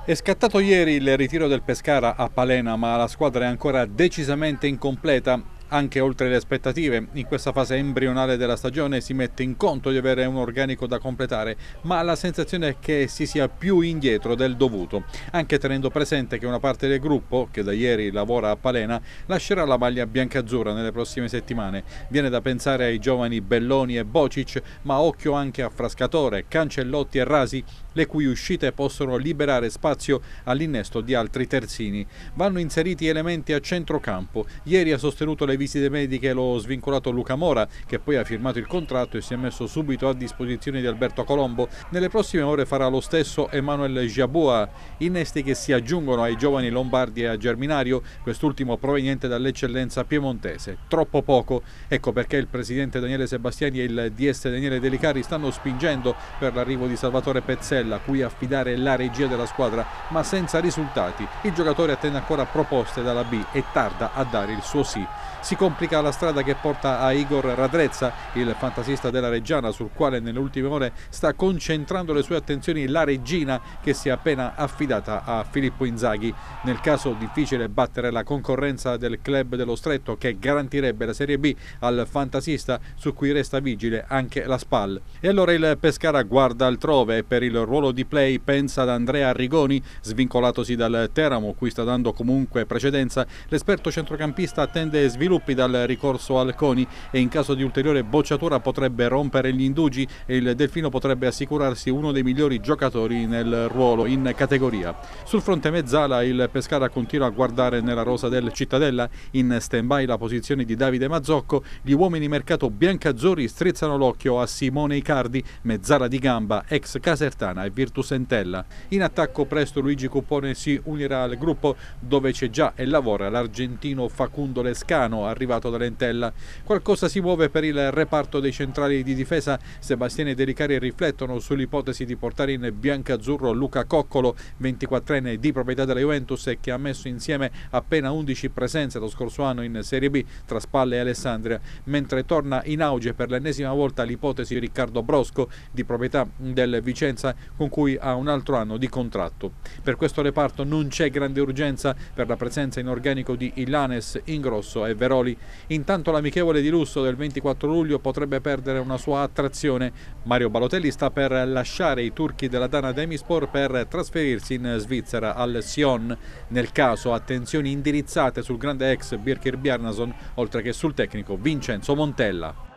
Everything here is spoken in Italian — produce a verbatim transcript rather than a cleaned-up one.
È scattato ieri il ritiro del Pescara a Palena, ma la squadra è ancora decisamente incompleta. Anche oltre le aspettative, in questa fase embrionale della stagione si mette in conto di avere un organico da completare, ma la sensazione è che si sia più indietro del dovuto, anche tenendo presente che una parte del gruppo, che da ieri lavora a Palena, lascerà la maglia biancazzurra nelle prossime settimane. Viene da pensare ai giovani Belloni e Bocic, ma occhio anche a Frascatore, Cancellotti e Rasi, le cui uscite possono liberare spazio all'innesto di altri terzini. Vanno inseriti elementi a centrocampo. Ieri ha sostenuto le visite mediche lo svincolato Luca Mora, che poi ha firmato il contratto e si è messo subito a disposizione di Alberto Colombo. Nelle prossime ore farà lo stesso Emmanuel Jabua, innesti che si aggiungono ai giovani Lombardi e a Germinario, quest'ultimo proveniente dall'eccellenza piemontese. Troppo poco, ecco perché il presidente Daniele Sebastiani e il D S Daniele Delicari stanno spingendo per l'arrivo di Salvatore Pezzella, a cui affidare la regia della squadra, ma senza risultati. Il giocatore attende ancora proposte dalla B e tarda a dare il suo sì. Si complica la strada che porta a Igor Radrezza, il fantasista della Reggiana, sul quale nelle ultime ore sta concentrando le sue attenzioni la regina, che si è appena affidata a Filippo Inzaghi. Nel caso difficile battere la concorrenza del club dello Stretto, che garantirebbe la Serie B al fantasista, su cui resta vigile anche la Spal. E allora il Pescara guarda altrove e per il ruolo di play pensa ad Andrea Arrigoni, svincolatosi dal Teramo, cui sta dando comunque precedenza. L'esperto centrocampista attende sviluppi dal ricorso al CONI e in caso di ulteriore bocciatura potrebbe rompere gli indugi e il Delfino potrebbe assicurarsi uno dei migliori giocatori nel ruolo in categoria. Sul fronte mezzala il Pescara continua a guardare nella rosa del Cittadella, in stand-by la posizione di Davide Mazzocco. Gli uomini mercato biancazzurri strizzano l'occhio a Simone Icardi, mezzala di gamba, ex Casertana e Virtus Entella. In attacco presto Luigi Cuppone si unirà al gruppo, dove c'è già e lavora l'argentino Facundo Lescano, arrivato dall'Entella. Qualcosa si muove per il reparto dei centrali di difesa. Sebastiani e Delicari riflettono sull'ipotesi di portare in biancazzurro Luca Coccolo, ventiquattrenne di proprietà della Juventus e che ha messo insieme appena undici presenze lo scorso anno in Serie B tra Spalle e Alessandria, mentre torna in auge per l'ennesima volta l'ipotesi di Riccardo Brosco, di proprietà del Vicenza, con cui ha un altro anno di contratto. Per questo reparto non c'è grande urgenza per la presenza in organico di Illanes, Ingrosso e Veroni. Intanto l'amichevole di lusso del ventiquattro luglio potrebbe perdere una sua attrazione. Mario Balotelli sta per lasciare i turchi della Dana Demispor per trasferirsi in Svizzera al Sion. Nel caso, attenzioni indirizzate sul grande ex Birkir Bjarnason, oltre che sul tecnico Vincenzo Montella.